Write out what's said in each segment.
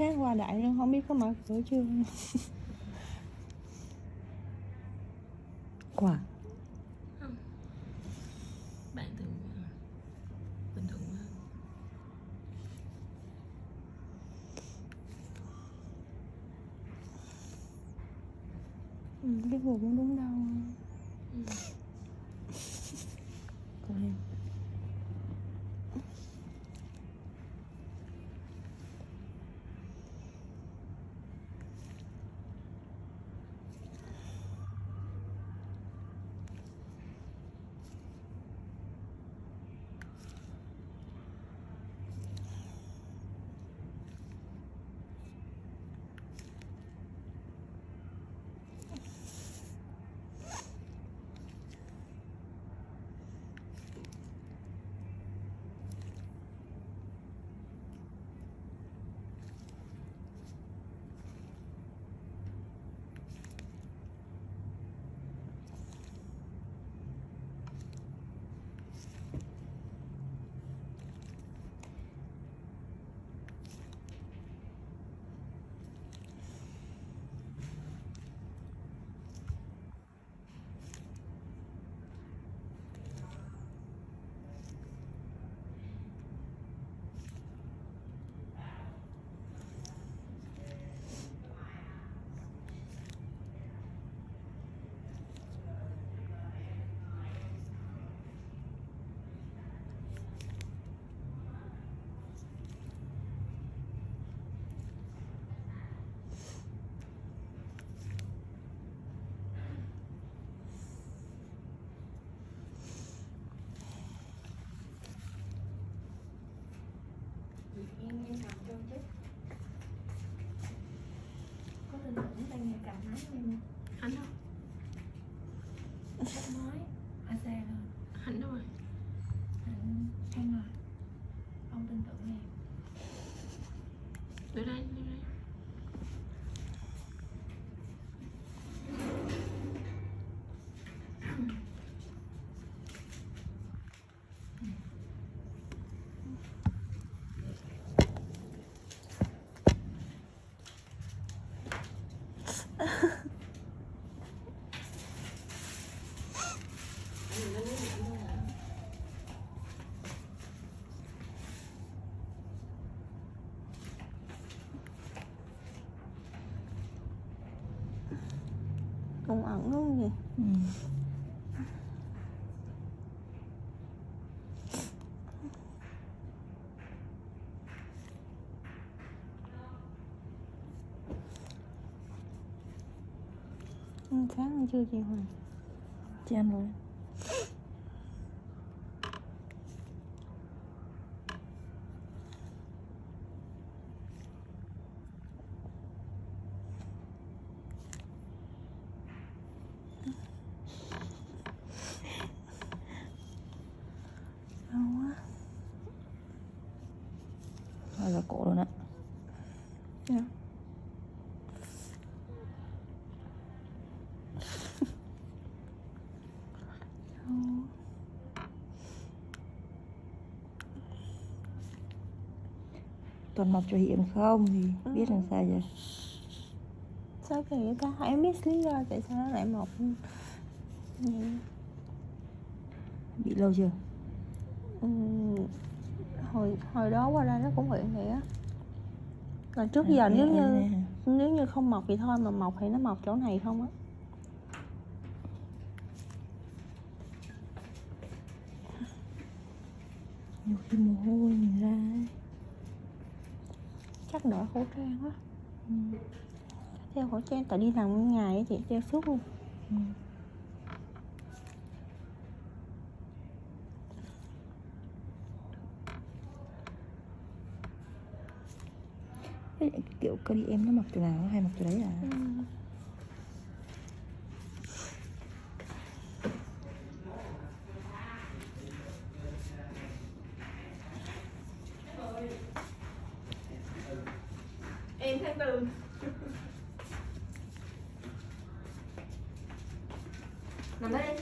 sáng qua đại luôn, không biết có mở cửa chưa. Quả không, bạn thường bình thường hơn. Cái vùng cũng đúng đâu. có em. Em cầm cho chứ. Có tin tưởng tay nghề cầm máy em. Anh đâu? Sách mới ở xe rồi. Anh đâu rồi? Anh rồi. Ông tin tưởng em. Đưa đây, đưa đây. Cũng ẩn luôn gì. Ăn sáng ăn chưa chị Hoàng? Chị ăn rồi. Đau quá. Rồi là cổ luôn ạ. Dạ. Toàn mọc cho hiện không thì biết làm sao vậy. Sao kỳ vậy ta? Em biết lý do tại sao nó lại mọc vậy. Bị lâu chưa? Hồi đó qua đây nó cũng hiện vậy á. Lần trước giờ nếu như không mọc thì thôi, mà mọc thì nó mọc chỗ này không á. Nhiều khi mồ hôi nhìn ra ấy. Chắc đỡ khẩu trang quá. Đeo khẩu trang tại đi làm nguyên ngày á chị, đeo suốt luôn. Cái kiểu cơ đi em nó mọc từ nào hay mọc từ đấy à? Em tháng 4. Nằm đây.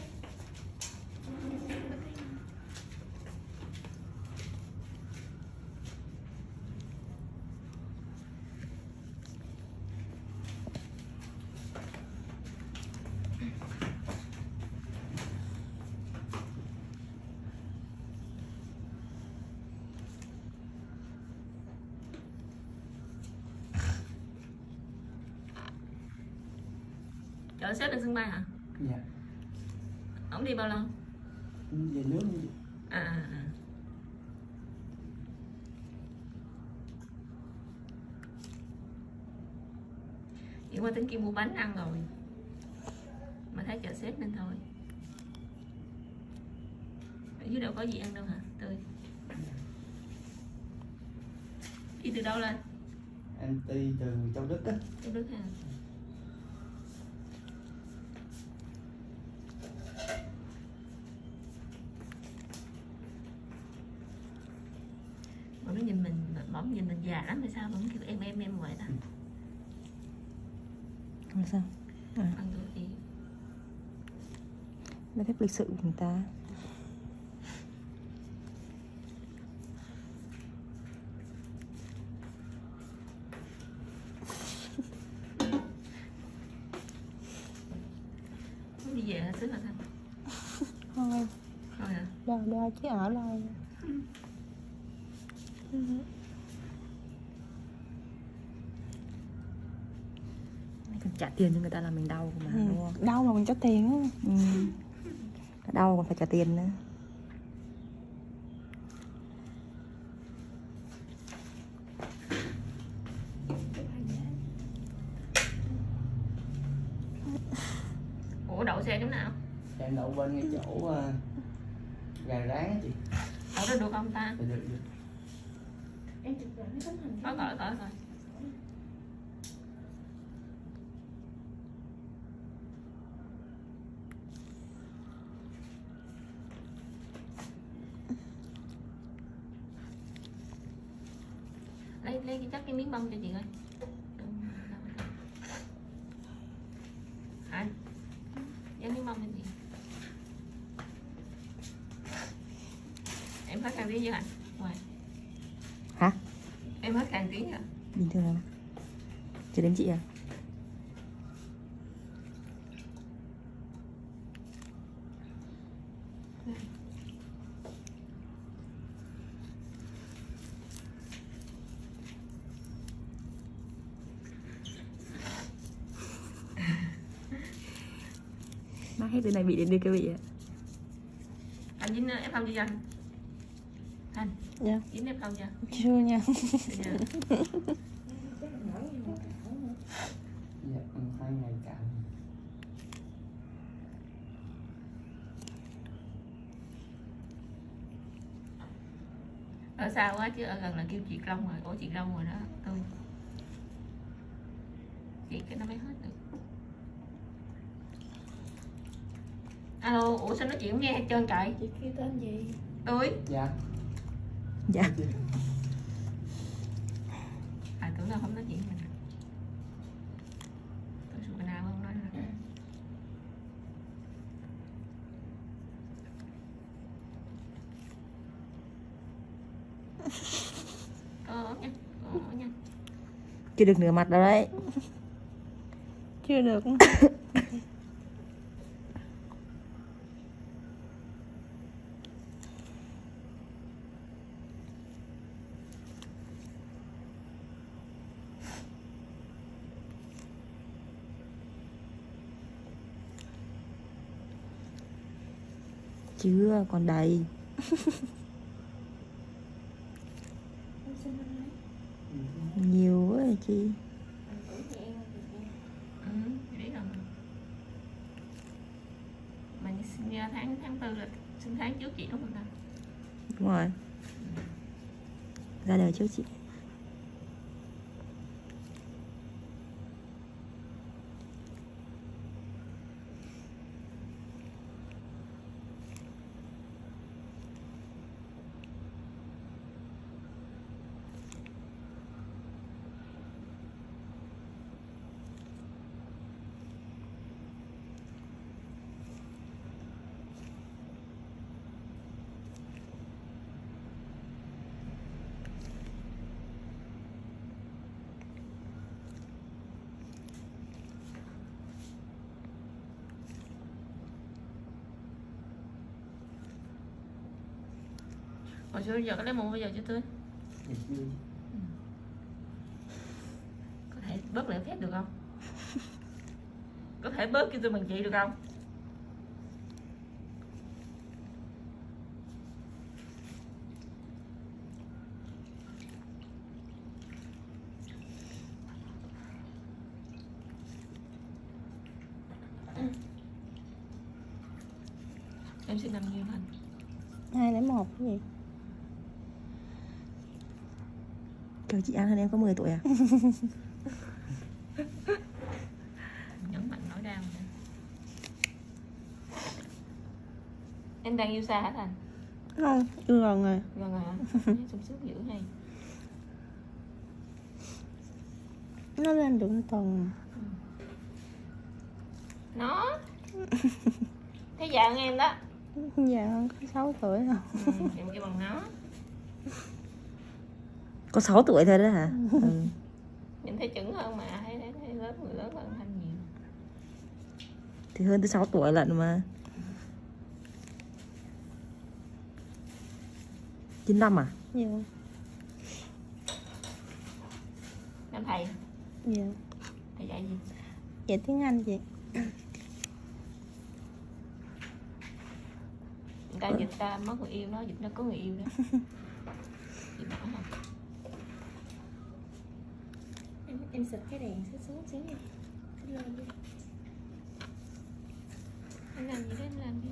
Chợ sếp là sân bay hả? Dạ. Ông đi bao lâu? Về nước đi. À. Chị qua tính kia mua bánh ăn rồi mà thấy chợ sếp nên thôi. Ở dưới đâu có gì ăn đâu hả? Tươi. Đi từ đâu lên? Em đi từ Châu Đức á. Châu Đức hả? Mà nó nhìn mình, bỗng nhìn mình già lắm hay sao vẫn kêu em vậy ta? Làm sao? Ăn được gì? Là phép lịch sự của người ta. Muốn đi về hả xứ hả Thanh? Thôi Thôi hả? đa chứ ở đây. Còn trả tiền cho người ta là mình đau mà đúng không? Đau mà mình cho tiền á. Đau còn phải trả tiền nữa. Ủa đậu xe chỗ nào? Em đậu bên cái chỗ gà rán á chị. Đậu đó được không ta? Được. Em chụp lại cái tấm hình. Coi. Lấy cái miếng bông cho chị ơi. Hả? Lấy miếng bông cho chị. Em hết càng tiếng chưa hả? Ngoài. Hả? Em hết càng tiếng hả? Bình thường lắm. Chưa đến chị à? Má hết từ này bị đến đưa cái bị ạ. Anh dính ép không chưa anh? Anh Dạ. dính ép không chưa? Chưa nha. Dạ, 2 ngày cạo. Ở xa quá chứ ở gần là kêu chị Long rồi. Ủa chị Long rồi đó. Tôi chị cái nó mới hết được. Alo, ủa sao nói chuyện không nghe hết trơn trời? Chị kêu tên gì? Tôi Dạ. Dạ. tưởng là không nói chuyện mình. Tôi sụp cái nào không nói nữa. Nha. Chưa được nửa mặt đâu đấy. Chưa được. Chưa, còn đầy. Nhiều quá rồi chị. Biết rồi. Mình sinh ra tháng 4 là sinh tháng trước chị đúng không nào? Đúng rồi. Ra đời trước chị. Hồi xưa giờ có lấy mụn bây giờ chưa tươi? Dạ chưa. Có thể bớt lễ phép được không? Có thể bớt cho tôi bằng chị được không? Em sinh năm nhiêu Thành? 201 cái gì? Kiểu chị An hơn em có 10 tuổi à? Nhấn mạnh nỗi đau nữa. Em đang yêu xa hả Thành? Không, chưa gần rồi. Gần rồi hả? Sung sướng dữ hay. Nó lên được 1 tuần. Nó thấy già hơn em đó. Dạ hơn có 6 tuổi rồi. Em kêu bằng nó. Có 6 tuổi thôi đó hả? Ừ. Nhìn thấy chững hơn mà, thấy lớn, người lớn hơn Thanh nhiều. Thì hơn tới 6 tuổi lận mà. 95 à? Dạ. Em thầy, Dạ. thầy dạy gì? Dạy tiếng Anh chị. Người ta dịch ta mất người yêu, nó dịch nó có người yêu đó. Chị bảo không? Em xịt cái đèn xuống xíu nha. Cái lên đi. Anh làm gì đó, anh làm đi.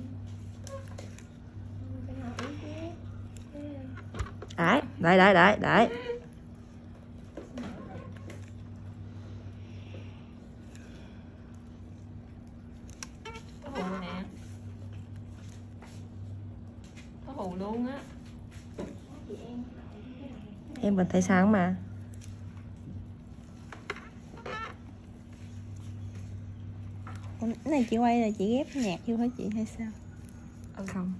Cái nào uống chứ. Đấy. Có hù nè. Có hù luôn á. Em vẫn thấy sáng mà. Ủa, cái này chị quay là chị ghép nhạc vô hả chị hay sao? Ừ. Không.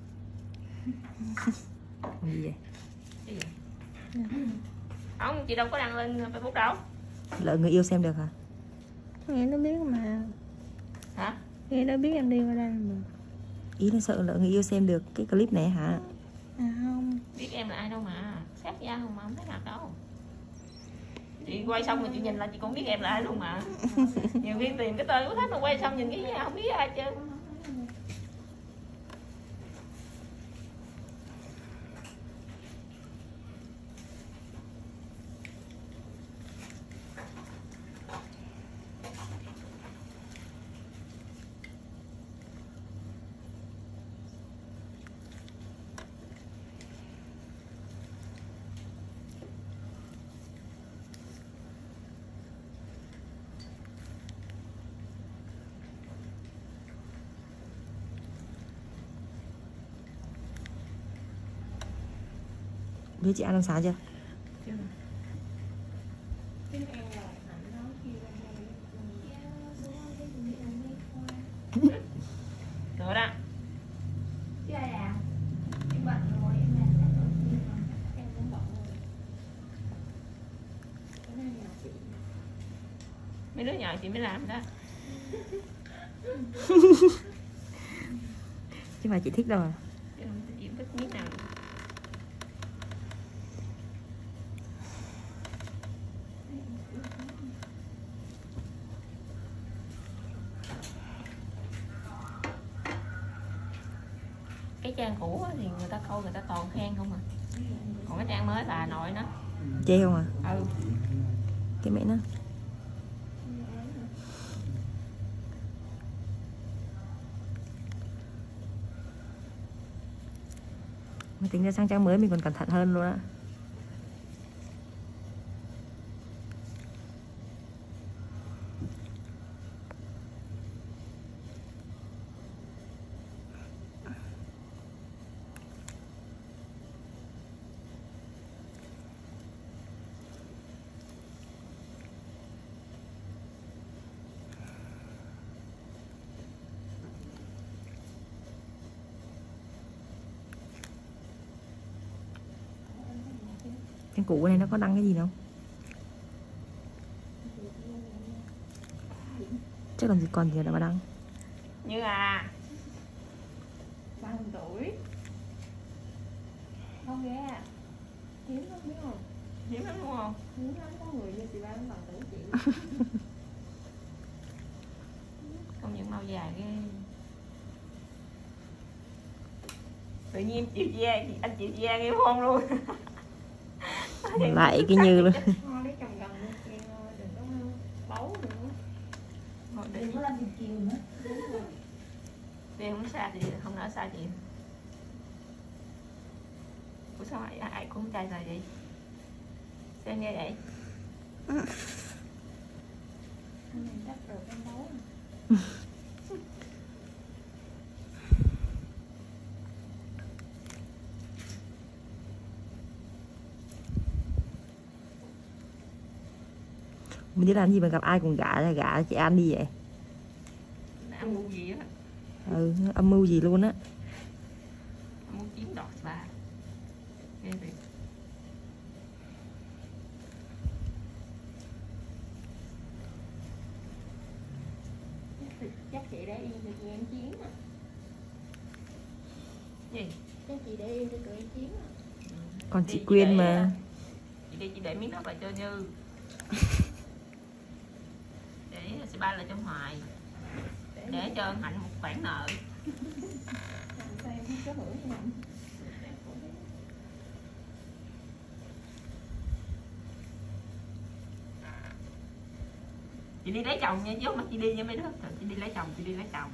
Gì vậy? Cái gì? Không, chị đâu có đăng lên Facebook đâu. Lỡ người yêu xem được hả? Nghe nó biết mà. Hả? Nghe nó biết em đi qua đây mà. Ý là sợ lỡ người yêu xem được cái clip này hả? À không. Biết em là ai đâu mà. Sát da không mà không thấy mặt đâu. Chị quay xong rồi chị nhìn lại chị cũng biết em là ai luôn mà. Nhiều khi tìm cái tên của thích mà quay xong nhìn cái gì không biết ai chứ. Biết chị ăn sáng chưa? Rồi đó. Chứ ai làm? Em bận rồi, em làm hết rồi. Em cũng bận rồi. Cái này là chị. Mấy đứa nhỏ chị mới làm đó. Chứ mà chị thích đâu à? Chứ chị thích biết nào. Cái trang cũ thì người ta coi người ta toàn khen không à. Còn cái trang mới bà nội nó Chê không à? ừ Cái mẹ nó. Mà tính ra sang trang mới mình còn cẩn thận hơn luôn á. Trang cũ này nó có đăng cái gì đâu? Chắc làm gì còn gì đâu mà đăng. như 30 tuổi Không ghê à. Hiếm lắm biết không? hiếm lắm đúng không? Hiếm lắm có người như chị ba bằng tuổi chị. Rau dài ghê. Tự nhiên chịu da, anh chịu da nghe con luôn. Lại cái Như luôn. Ngon lấy chồng gần luôn, đừng có bấu nữa. Đừng có làm gì chiều nữa. Đi không xa thì không nỡ xa chị. Ủa sao ai cũng trai rồi vậy? Sao nghe vậy? Mình chắc rồi con bấu. Mình đi làm gì mà gặp ai cũng gả chị An đi vậy? Âm mưu gì á? Ừ, âm mưu gì luôn á. Muốn chiếm đoạt bà. Ghê thiệt. Chắc chị để yên cho chị em chiến à. Gì? Chắc chị để yên cho tụi em chiến à. Còn chị Quyên mà. Chị để miếng nước lại cho Như. Để sẽ ba lại cho Hoài. Để cho Hạnh một khoản nợ. Sao em không có hưởng gì không? Chị đi lấy chồng nha, chứ không chị đi nha mấy đứa. Chị đi lấy chồng, chị đi lấy chồng.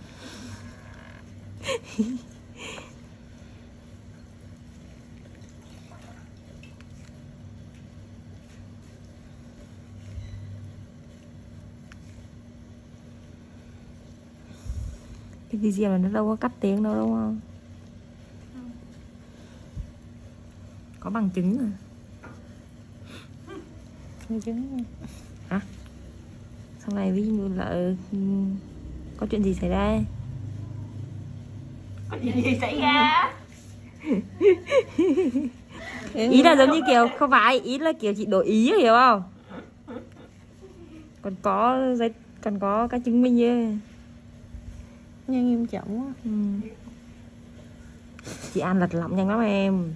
Cái video này nó đâu có cắt tiếng đâu đúng không? Có bằng chứng à? Bằng chứng Hả? Sau này ví dụ là có chuyện gì xảy ra? Có chuyện gì xảy ra? Ý là giống như kiểu không phải, ý là kiểu chị đổi ý hiểu không? Còn có cái chứng minh chứ. nghe nghiêm trọng quá. Ừ. Chị An lật lọng nhanh lắm em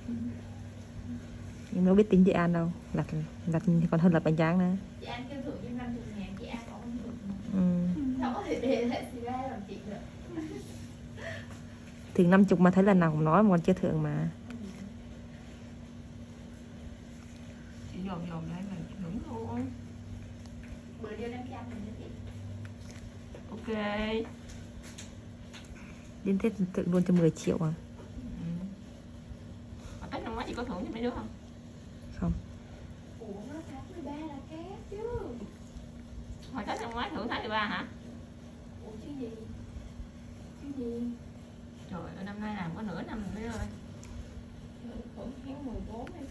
đâu biết tính chị An đâu. Lật thì còn hơn lật bánh tráng nữa. Chị An kêu thưởng cho 50.000, chị An có không thưởng. Ừ. Sao có thể để lại xì ra làm chị được. Thường 50 mà thấy lần nào cũng nói mà còn chưa thưởng mà. Chị dồn lại mình hưởng luôn. Bữa đưa 500 mình cho chị. Ok. Đến Tết thưởng luôn cho 10 triệu à? Ừ. Mà Tết năm ngoái chị có thưởng cho mấy đứa không? Không. Ủa nó tháng 13 là kép chứ. Hồi Tết năm ngoái thưởng tháng 13 hả? Ủa chứ gì? Chứ gì? Trời ơi, năm nay làm có nửa năm rồi mấy ơi. Thưởng tháng 14 đi.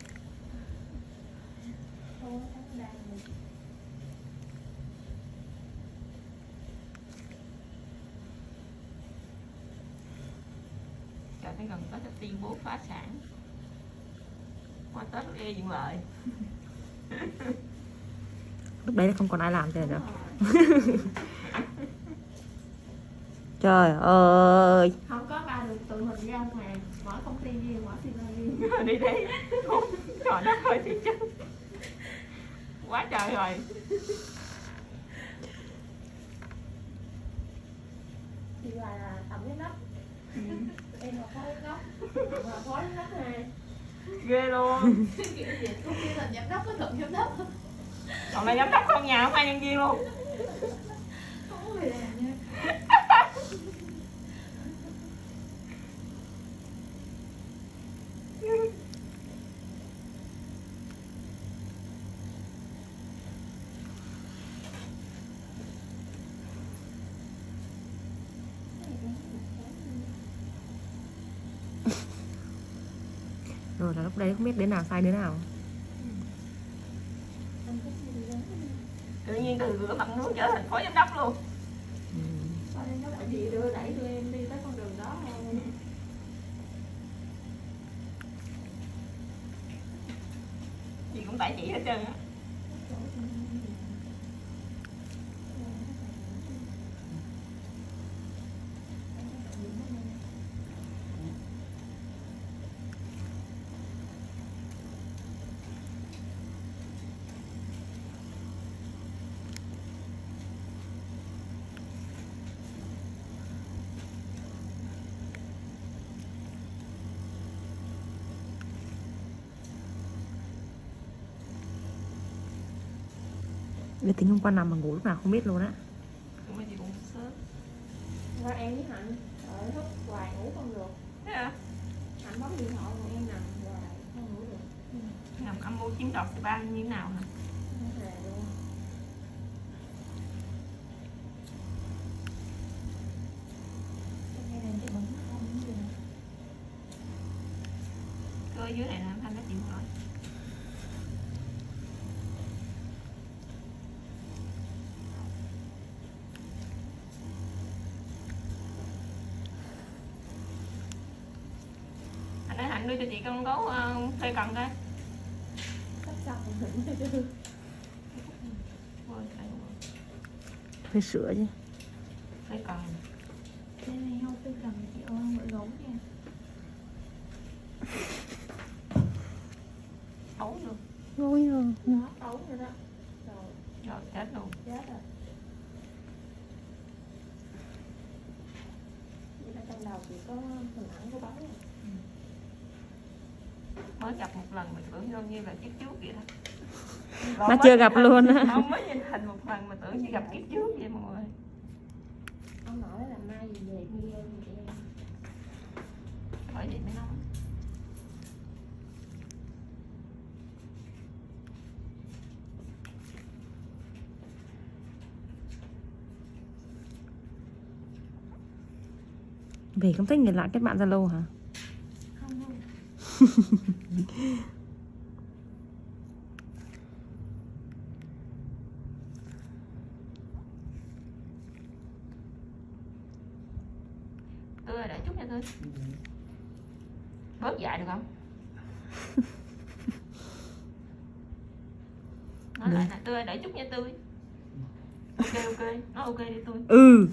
Thôi tháng 13 rồi. Trời, thấy gần Tết là tuyên bố phá sản. Qua Tết ghê lợi. Lúc đấy là không còn ai làm cho nữa. Trời ơi. Không có ba được tự mình ra ngoài, mở công ty riêng, mở xí riêng. Đi đây. Trời đất ơi thiệt chứ. Quá trời rồi. Chị là tổng giám đốc. Em là phó giám đốc. Là phó giám đốc này. Ghê luôn. Kiểu gì công ty là giám đốc có tổng giám đốc. Còn là giám đốc không nhà không ai nhân viên luôn. Không có người làm nha. Rồi là lúc đấy không biết đứa nào sai đứa nào. Tự nhiên từ rửa mặt nước trở thành phó giám đốc luôn. Phó giám đốc là chị đưa đẩy tụi em đi tới con đường đó thôi. Gì cũng tại chị hết trơn á. Để tính hôm qua nằm mà ngủ lúc nào không biết luôn á. Tụi mình thì cũng sớm. Rồi em với Hạnh ở thức hoài ngủ không được. Thế à? Hạnh bấm điện thoại còn em nằm hoài không ngủ được. Nằm âm mưu chiếm đoạt thì ba như thế nào hả? Nó về luôn. Cơ ở dưới này là em Thanh đã chịu rồi. Anh nói Hạnh đưa cho chị con gấu thuê cần coi. Sắp xong rồi mới đưa. Phải sửa chứ. Thuê cần. Cái này không tôi cần chị ơi không bị gấu nha. Ấu luôn. Vui rồi. Nó ấu rồi đó. Rồi Rồi chết luôn. chết rồi. Vậy là trong đầu chỉ có hình ảnh của bóng này. Mới gặp một lần mà tưởng như là kiếp trước vậy đó. Mà chưa gặp luôn á. Không mới nhìn hình một lần mà tưởng như gặp kiếp trước vậy mọi người. Ông nói là mai gì về đi em chị em. Bởi vậy mới nói. Về không thích nhìn lại kết bạn Zalo hả? Không không. Tươi để chút nha Tươi. Bớt dại được không? Nói lại nè Tươi để chút nha Tươi. Ok ok, nói ok đi Tươi. Ừ.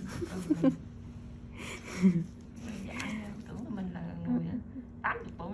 Dại tưởng là mình là người 80 tuổi.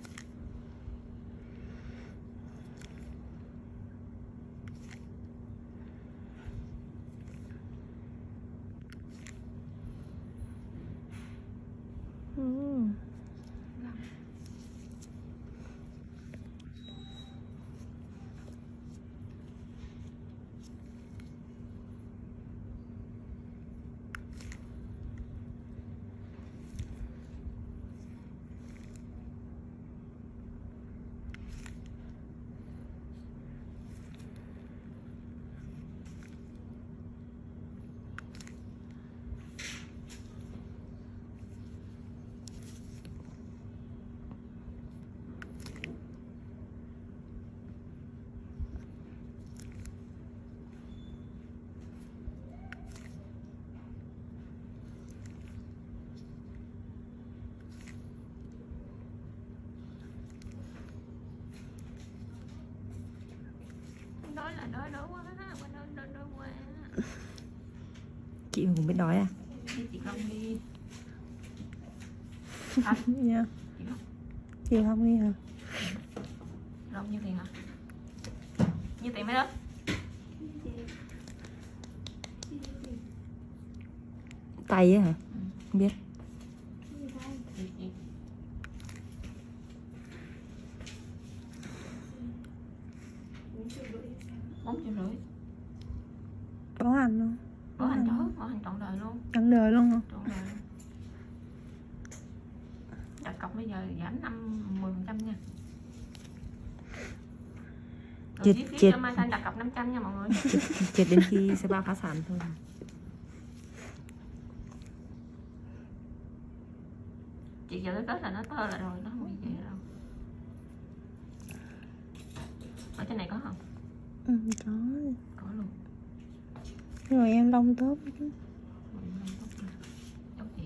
Đói là đói quá ha, đói quá. Chị cũng biết đói à? Đi chị Long đi. Nha. Chị Long. Chị không đi hả? Long nhiêu tiền hả? Nhiêu tiền mấy đó? Tay á hả? Không biết. Chị 4,5 triệu. Có hành không? Có hành đó, có hành trọn đời luôn. Trọn đời luôn hả? Trọn đời. Đặt cọc bây giờ giảm 10% nha. Rồi chi phí cho Mai Thanh đặt cọc 500 nha mọi người. Chết đến khi sẽ ba phá sản thôi. Chị giờ tới Tết là nó tơ lại rồi, nó không bị gì đâu. Ở trên này có không? Ừ, có. Có luôn. Rồi em lông tốt chứ. Giống chị.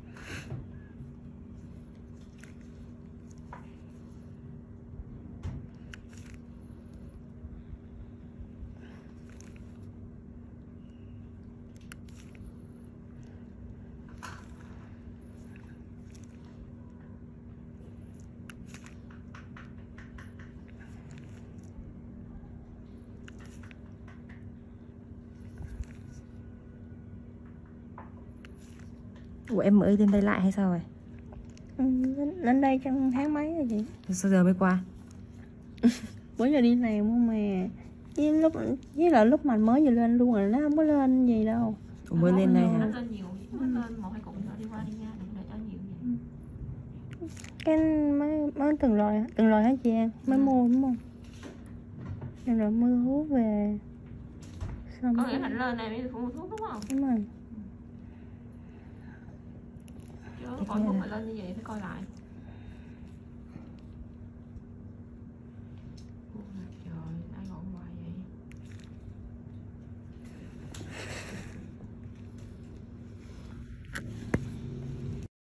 Ủa em mới lên đây lại hay sao rồi? Ừ, lên đây trong tháng mấy rồi chị? Sao giờ mới qua? Bữa giờ đi làm không mà. với lại lúc mà mới vừa lên luôn rồi nó không có lên gì đâu. Ủa, mới lên đây Nó hả? lên nhiều, nó lên 1-2 cụm rồi đi qua đi nha, đừng để cho nhiều vậy. Cái mới từng rồi hả chị An? Mới mua đúng không? Từng rồi mua thuốc về xong Có nghĩa là lên này mới mua thuốc đúng không? đúng rồi. Chứ còn thuốc mà lên như vậy phải coi lại.